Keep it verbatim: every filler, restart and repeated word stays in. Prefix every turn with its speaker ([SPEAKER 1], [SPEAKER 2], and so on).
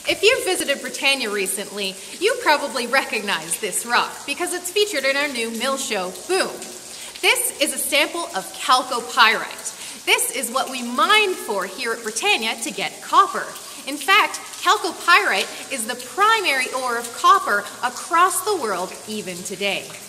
[SPEAKER 1] If you've visited Britannia recently, you probably recognize this rock because it's featured in our new mill show, Boom. This is a sample of Chalcopyrite. This is what we mine for here at Britannia to get copper. In fact, Chalcopyrite is the primary ore of copper across the world even today.